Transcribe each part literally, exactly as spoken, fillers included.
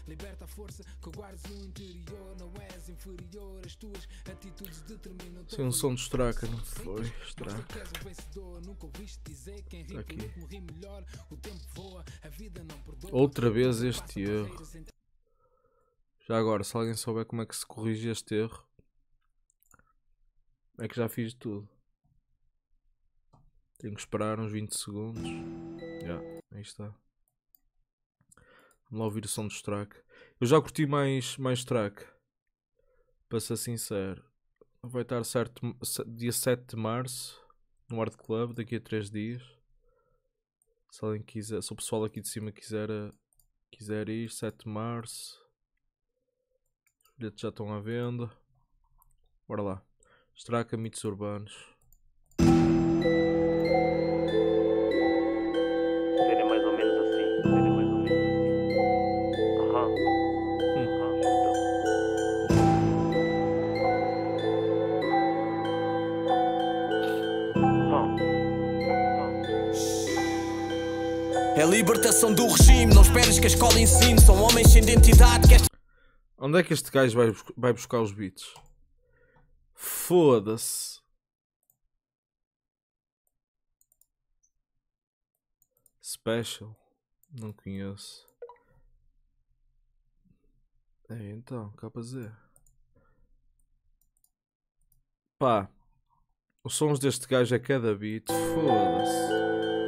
Liberta a força que guardes no interior. Não és inferior, as tuas atitudes determinam. Sem um som de Straca, não foi? Straca. Aqui. Outra vez este erro. Já agora, se alguém souber como é que se corrige este erro, é que já fiz tudo. Tenho que esperar uns vinte segundos. Já, aí está. Vamos lá ouvir o som do Straca. Eu já curti mais, mais Straca, para ser sincero. Vai estar certo dia sete de março no Art Club, daqui a três dias. Se alguém quiser, se o pessoal aqui de cima quiser, quiser ir, sete de março. Os bilhetes já estão à venda. Bora lá. Straca, mitos urbanos. Seria mais ou menos assim. Seria mais ou menos assim. Aham. Aham, então. É a libertação do regime, não esperes que a escola ensine. São homens sem identidade que esta... Onde é que este gajo vai, bus vai buscar os beats? Foda-se. Special. Não conheço. É, então, capa Z. Pá. Os sons deste gajo é cada beat. Foda-se.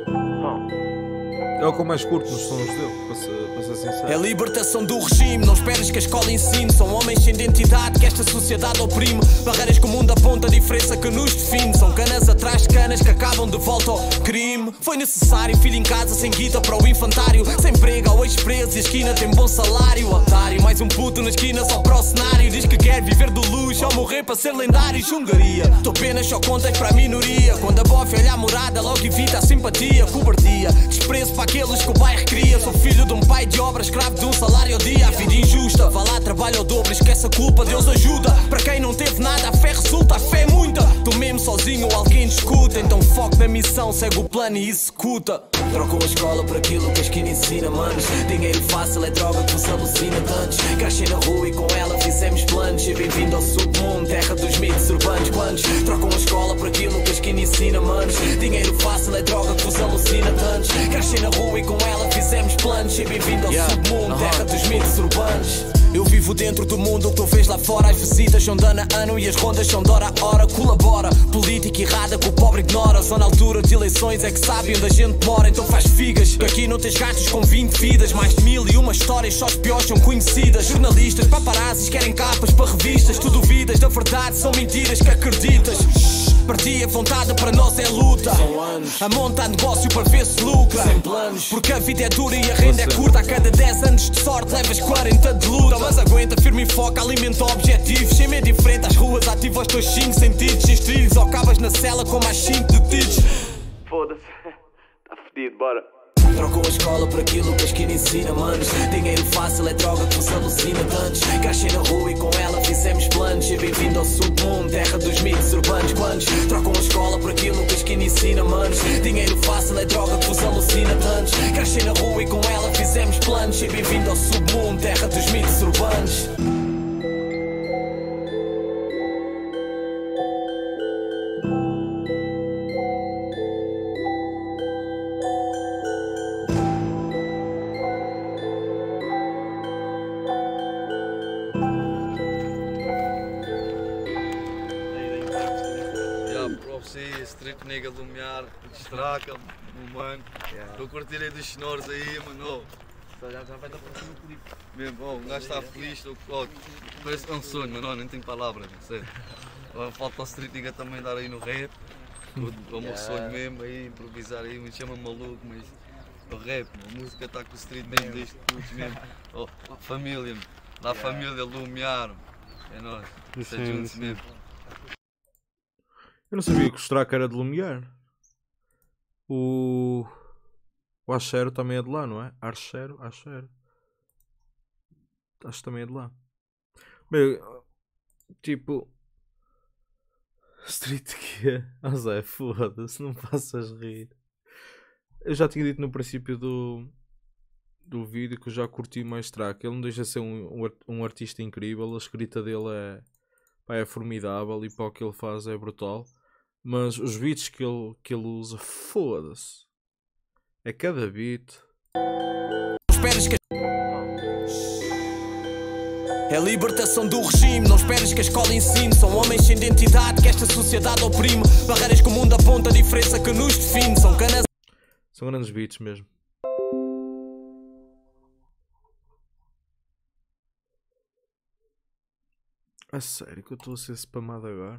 É o que eu mais curto nos sons dele, para ser, para ser sincero. É a libertação do regime, não esperes que a escola ensine. São homens sem identidade que esta sociedade oprime. Barreiras que o mundo aponta, a diferença que nos define. São canas atrás de canas que acabam de volta ao crime. Foi necessário, filho em casa sem guita para o infantário. Sem emprego ao ex-preso e a esquina tem bom salário. Otário, mais um puto na esquina só para o cenário. Diz que quer viver do luxo ou morrer para ser lendário. Xungaria, tu apenas só contas para a minoria. Quando a bofe olha a morada, logo evita a simpatia. Cobardia, desprezo para aqueles que o bairro cria. Sou filho de um pai de obra, escravo de um salário ao dia. A vida injusta, vá lá, trabalho ao dobro, esquece a culpa, Deus ajuda. Para quem não teve nada, a fé resulta, a fé é muita. Tu mesmo sozinho, alguém discute. Então foco na missão, segue o plano e executa. Trocam a escola por aquilo que a esquina ensina, manos. Dinheiro fácil é droga que vos alucina tantos. Crescem na rua e com ela fizemos planos. E bem-vindo ao submundo, terra dos mitos urbanos. Planos, trocam a escola por aquilo que a esquina ensina, manos. Dinheiro fácil é droga que vos alucina tantos. Crescem na rua e com ela fizemos planos. E bem-vindo ao yeah. submundo, terra uh-huh. dos mitos urbanos. Eu vivo dentro do mundo, o que tu vês lá fora. As visitas são de ano a ano e as rondas são de hora a hora. Colabora, política errada que o pobre ignora. Só na altura de eleições é que sabe onde a gente mora. Então faz figas, que aqui não tens gastos com vinte vidas. Mais de mil e uma histórias, só as piores são conhecidas. Jornalistas, paparazzis, querem capas para revistas. Tu duvidas da verdade, são mentiras que acreditas. Partir a vontade para nós é luta. A montar negócio para ver se lucra. Sem planos, porque a vida é dura e a renda é curta. A cada dez anos de sorte levas quarenta de luta. Mas aguenta, firme e foca, alimenta objetivos. Sem medo diferente às ruas, ativa os teus cinco sentidos. Sem trilhos ou acabas na cela com mais cinco detidos. Foda-se, tá fedido, bora. Trocam a escola por aquilo que a esquina ensina, manos. Dinheiro fácil é droga que vos alucina tantos. Crescem na rua e com ela fizemos planos. E bem-vindo ao submundo, terra dos mitos urbanos. Planos, trocam a escola por aquilo que a esquina ensina, manos. Dinheiro fácil é droga que vos alucina tantos. Crescem na rua e com ela fizemos planos. E bem-vindo ao submundo, terra dos mitos urbanos. Street nega Lumiar, Straca, mano. Estou a curtir aí dos senhores aí, mano. Já, já vai dar para cima o clipe. Mesmo, oh, o gajo está feliz, estou oh, parece que é um sonho, mano. Nem tenho palavras, não sei. Falta o Street nega também dar aí no rap. O meu sonho mesmo, aí improvisar aí, me chama maluco, mas o rap, a música está com o Street mesmo desde putos mesmo. Oh, família, da yeah. família Lumiar, é nóis, está juntos mesmo. Eu não sabia que o Straca era de Lumiar. O... O Achero também é de lá, não é? Archero, Achero. Acho que também é de lá. Bem, tipo... Street que é? Ah Zé, foda-se, não faças rir. Eu já tinha dito no princípio do... do vídeo que eu já curti mais track. Ele não deixa de ser um, um, um artista incrível, a escrita dele é, pá, é formidável e para o que ele faz é brutal. Mas os beats que ele, que ele usa, foda-se. É cada beat. Esperes que... É a libertação do regime, não esperes que a escola ensine. São homens sem identidade que esta sociedade oprime. Barreiras que o mundo aponta, a diferença que nos define. São canas... São grandes beats mesmo. A sério que eu estou a ser spamado agora?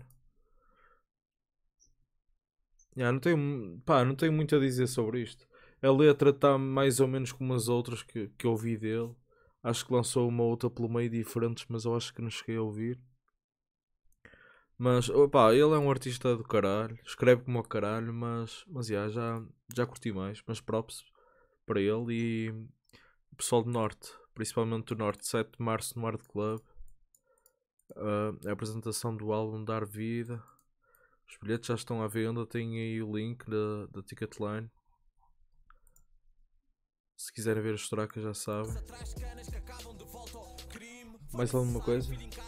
Yeah, não tenho, pá, não tenho muito a dizer sobre isto. A letra está mais ou menos como as outras que, que eu ouvi dele. Acho que lançou uma outra pelo meio diferentes, mas eu acho que não cheguei a ouvir. Mas, opá, ele é um artista do caralho. Escreve como o caralho, mas, mas yeah, já, já curti mais. Mas props para ele e o pessoal do Norte, principalmente do Norte, sete de março no Art Club. Uh, a apresentação do álbum Dar Vida. Os bilhetes já estão à venda, tem aí o link da, da Ticketline. Se quiserem ver os tracas já sabem. Mais alguma coisa?